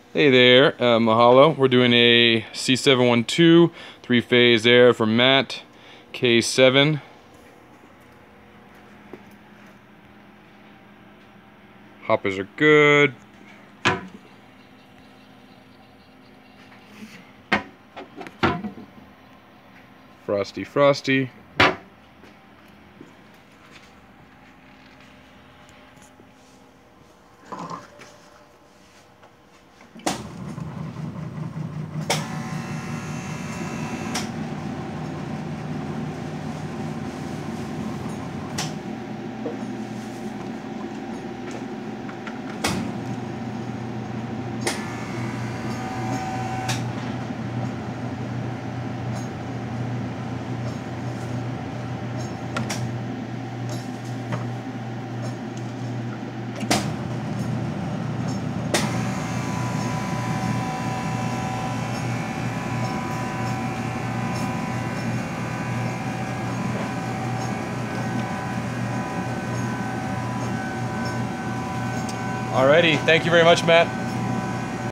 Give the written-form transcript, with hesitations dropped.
Hey there, mahalo. We're doing a C712 3-phase air from Matt, K7. Hoppers are good. Frosty, frosty. Alrighty, thank you very much, Matt.